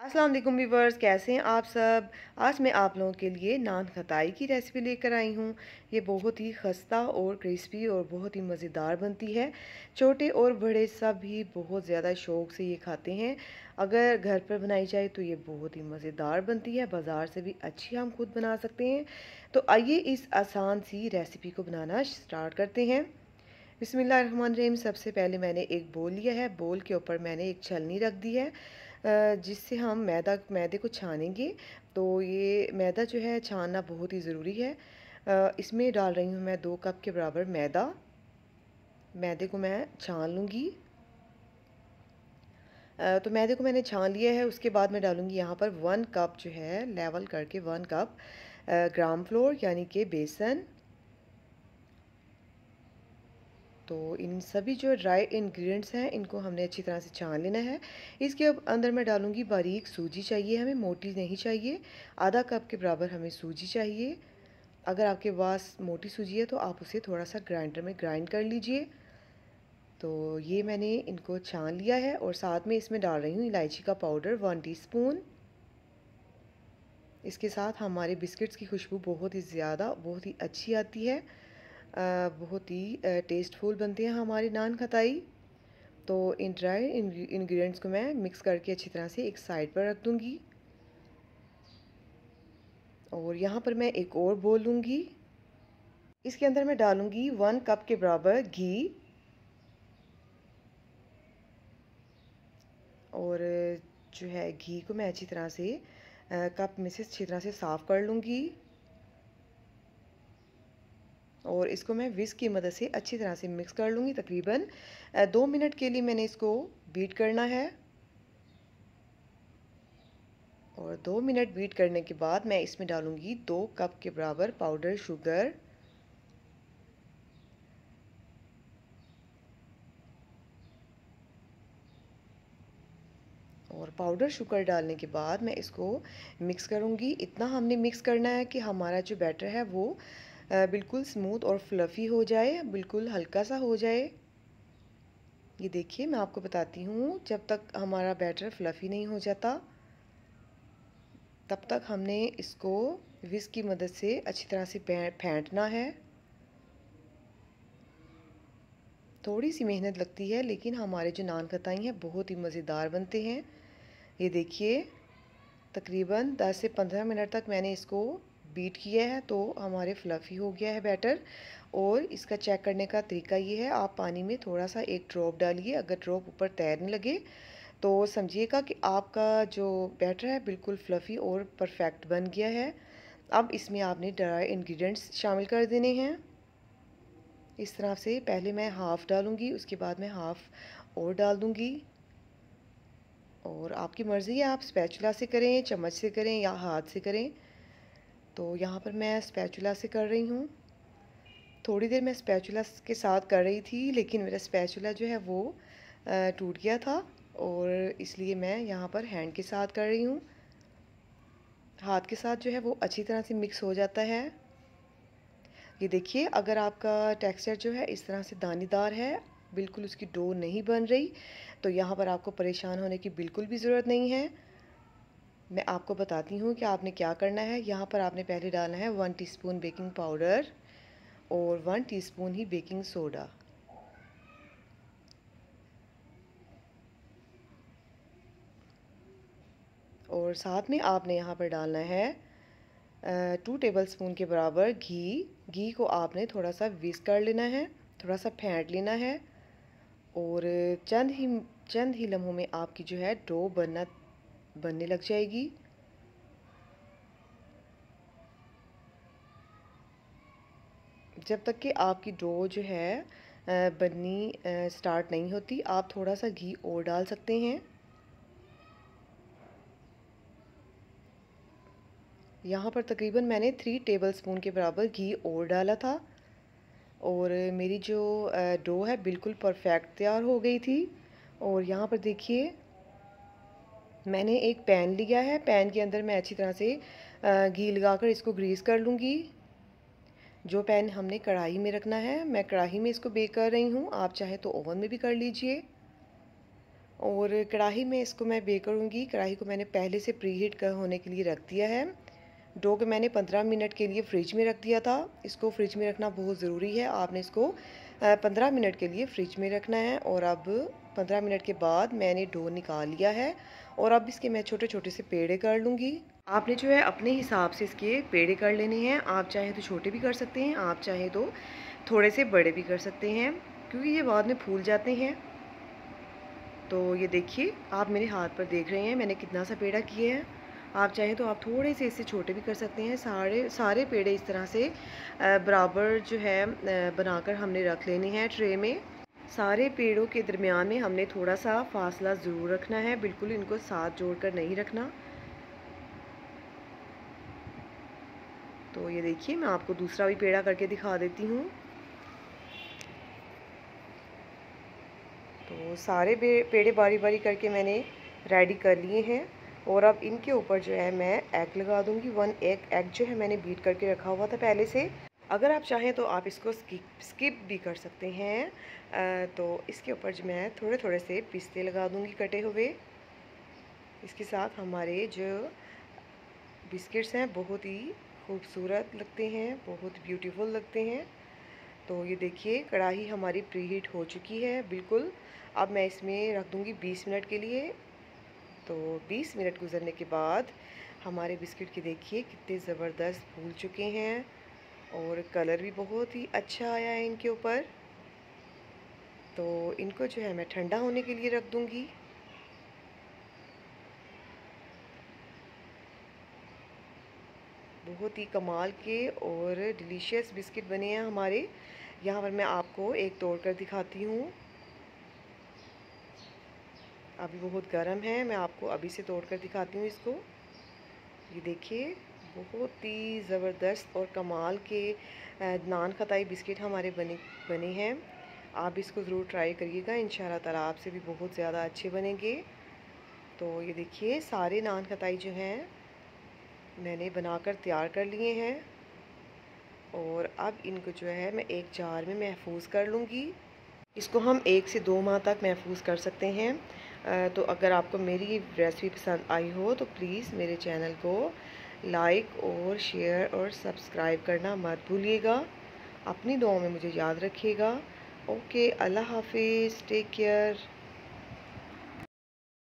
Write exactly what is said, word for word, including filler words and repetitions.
अस्सलाम वालेकुम व्यूवर्स, कैसे हैं आप सब। आज मैं आप लोगों के लिए नान खटाई की रेसिपी लेकर आई हूँ। ये बहुत ही खस्ता और क्रिस्पी और बहुत ही मज़ेदार बनती है। छोटे और बड़े सब भी बहुत ज़्यादा शौक़ से ये खाते हैं। अगर घर पर बनाई जाए तो ये बहुत ही मज़ेदार बनती है। बाज़ार से भी अच्छी हम खुद बना सकते हैं। तो आइए इस आसान सी रेसिपी को बनाना स्टार्ट करते हैं। बिस्मिल्लाहिर्रहमानिर्रहीम। सबसे पहले मैंने एक बोल लिया है। बोल के ऊपर मैंने एक छलनी रख दी है जिससे हम मैदा मैदे को छानेंगे। तो ये मैदा जो है छानना बहुत ही ज़रूरी है। इसमें डाल रही हूँ मैं दो कप के बराबर मैदा। मैदे को मैं छान लूँगी। तो मैदे को मैंने छान लिया है। उसके बाद मैं डालूँगी यहाँ पर वन कप जो है लेवल करके वन कप ग्राम फ्लोर यानी कि बेसन। तो इन सभी जो ड्राई इंग्रेडिएंट्स हैं इनको हमने अच्छी तरह से छान लेना है। इसके अंदर मैं डालूँगी बारीक सूजी चाहिए, हमें मोटी नहीं चाहिए। आधा कप के बराबर हमें सूजी चाहिए। अगर आपके पास मोटी सूजी है तो आप उसे थोड़ा सा ग्राइंडर में ग्राइंड कर लीजिए। तो ये मैंने इनको छान लिया है और साथ में इसमें डाल रही हूँ इलायची का पाउडर वन टीस्पून। इसके साथ हमारे बिस्किट्स की खुशबू बहुत ही ज़्यादा बहुत ही अच्छी आती है। बहुत ही टेस्टफुल बनते हैं हमारी नान खटाई। तो इन ड्राई इंग्रेडिएंट्स को मैं मिक्स करके अच्छी तरह से एक साइड पर रख दूंगी। और यहाँ पर मैं एक और बोल लूँगी। इसके अंदर मैं डालूँगी वन कप के बराबर घी। और जो है घी को मैं अच्छी तरह से कप में से अच्छी तरह से साफ़ कर लूँगी। और इसको मैं विस्क की मदद से अच्छी तरह से मिक्स कर लूँगी। तकरीबन दो मिनट के लिए मैंने इसको बीट करना है। और दो मिनट बीट करने के बाद मैं इसमें डालूँगी दो कप के बराबर पाउडर शुगर। और पाउडर शुगर डालने के बाद मैं इसको मिक्स करूँगी। इतना हमने मिक्स करना है कि हमारा जो बैटर है वो बिल्कुल स्मूथ और फ्लफ़ी हो जाए, बिल्कुल हल्का सा हो जाए। ये देखिए मैं आपको बताती हूँ, जब तक हमारा बैटर फ्लफ़ी नहीं हो जाता तब तक हमने इसको विस्क की मदद से अच्छी तरह से फेंटना है। थोड़ी सी मेहनत लगती है लेकिन हमारे जो नान खटाई हैं बहुत ही मज़ेदार बनते हैं। ये देखिए तकरीबन दस से पंद्रह मिनट तक मैंने इसको बीट किया है तो हमारे फ्लफ़ी हो गया है बैटर। और इसका चेक करने का तरीका ये है, आप पानी में थोड़ा सा एक ड्रॉप डालिए। अगर ड्रॉप ऊपर तैरने लगे तो समझिएगा कि आपका जो बैटर है बिल्कुल फ्लफ़ी और परफेक्ट बन गया है। अब इसमें आपने ड्राई इंग्रेडिएंट्स शामिल कर देने हैं। इस तरह से पहले मैं हाफ़ डालूँगी, उसके बाद मैं हाफ़ और डाल दूँगी। और आपकी मर्ज़ी है, आप स्पैचुला से करें, चम्मच से करें या हाथ से करें। तो यहाँ पर मैं स्पैचुला से कर रही हूँ। थोड़ी देर मैं स्पैचुला के साथ कर रही थी लेकिन मेरा स्पैचुला जो है वो टूट गया था और इसलिए मैं यहाँ पर हैंड के साथ कर रही हूँ। हाथ के साथ जो है वो अच्छी तरह से मिक्स हो जाता है। ये देखिए अगर आपका टेक्सचर जो है इस तरह से दानेदार है, बिल्कुल उसकी डो नहीं बन रही, तो यहाँ पर आपको परेशान होने की बिल्कुल भी ज़रूरत नहीं है। मैं आपको बताती हूँ कि आपने क्या करना है। यहाँ पर आपने पहले डालना है वन टीस्पून बेकिंग पाउडर और वन टीस्पून ही बेकिंग सोडा। और साथ में आपने यहाँ पर डालना है टू टेबलस्पून के बराबर घी। घी को आपने थोड़ा सा विस्क कर लेना है, थोड़ा सा फेंट लेना है। और चंद ही चंद ही लम्हों में आपकी जो है डो बनना बनने लग जाएगी। जब तक कि आपकी डो जो है बननी स्टार्ट नहीं होती, आप थोड़ा सा घी और डाल सकते हैं। यहाँ पर तकरीबन मैंने थ्री टेबलस्पून के बराबर घी और डाला था। और मेरी जो डो है बिल्कुल परफेक्ट तैयार हो गई थी। और यहाँ पर देखिए मैंने एक पैन लिया है। पैन के अंदर मैं अच्छी तरह से घी लगाकर इसको ग्रीस कर लूँगी। जो पैन हमने कढ़ाई में रखना है, मैं कढ़ाई में इसको बेक कर रही हूँ। आप चाहे तो ओवन में भी कर लीजिए। और कढ़ाई में इसको मैं बेक करूँगी। कढ़ाई को मैंने पहले से प्री हीट कर होने के लिए रख दिया है। डो को मैंने पंद्रह मिनट के लिए फ्रिज में रख दिया था। इसको फ्रिज में रखना बहुत ज़रूरी है। आपने इसको पंद्रह मिनट के लिए फ्रिज में रखना है। और अब पंद्रह मिनट के बाद मैंने डो निकाल लिया है और अब इसके मैं छोटे छोटे से पेड़े कर लूँगी। आपने जो है अपने हिसाब से इसके पेड़े कर लेने हैं। आप चाहे तो छोटे भी कर सकते हैं, आप चाहे तो थोड़े से बड़े भी कर सकते हैं, क्योंकि ये बाद में फूल जाते हैं। तो ये देखिए, आप मेरे हाथ पर देख रहे हैं मैंने कितना सा पेड़ा किया है। आप चाहें तो आप थोड़े से इससे छोटे भी कर सकते हैं। सारे सारे पेड़े इस तरह से बराबर जो है बनाकर हमने रख लेने हैं ट्रे में। सारे पेड़ों के दरमियान में हमने थोड़ा सा फासला ज़रूर रखना है, बिल्कुल इनको साथ जोड़कर नहीं रखना। तो ये देखिए, मैं आपको दूसरा भी पेड़ा करके दिखा देती हूँ। तो सारे पेड़े बारी बारी करके मैंने रेडी कर लिए हैं और अब इनके ऊपर जो है मैं एग लगा दूंगी। वन एग एग जो है मैंने बीट करके रखा हुआ था पहले से। अगर आप चाहें तो आप इसको स्किप स्किप भी कर सकते हैं। तो इसके ऊपर जो मैं थोड़े थोड़े से पिस्ते लगा दूंगी कटे हुए। इसके साथ हमारे जो बिस्किट्स हैं बहुत ही खूबसूरत लगते हैं, बहुत ब्यूटीफुल लगते हैं। तो ये देखिए, कढ़ाई हमारी प्री हीट हो चुकी है बिल्कुल। अब मैं इसमें रख दूंगी बीस मिनट के लिए। तो बीस मिनट गुजरने के बाद हमारे बिस्किट के देखिए कितने ज़बरदस्त फूल चुके हैं और कलर भी बहुत ही अच्छा आया है इनके ऊपर। तो इनको जो है मैं ठंडा होने के लिए रख दूंगी। बहुत ही कमाल के और डिलीशियस बिस्किट बने हैं हमारे। यहाँ पर मैं आपको एक तोड़ कर दिखाती हूँ। अभी बहुत गर्म है, मैं आपको अभी से तोड़ कर दिखाती हूँ इसको। ये देखिए, बहुत ही ज़बरदस्त और कमाल के नान खताई बिस्किट हमारे बने बने हैं। आप इसको ज़रूर ट्राई करिएगा, इंशाल्लाह ताला आपसे भी बहुत ज़्यादा अच्छे बनेंगे। तो ये देखिए, सारे नान खताई जो हैं मैंने बनाकर तैयार कर लिए हैं और अब इनको जो है मैं एक जार में महफूज कर लूँगी। इसको हम एक से दो माह तक महफूज कर सकते हैं। तो अगर आपको मेरी रेसिपी पसंद आई हो तो प्लीज़ मेरे चैनल को लाइक और शेयर और सब्सक्राइब करना मत भूलिएगा। अपनी दुआओं में मुझे याद रखिएगा। ओके, अल्लाह हाफिज़, टेक केयर।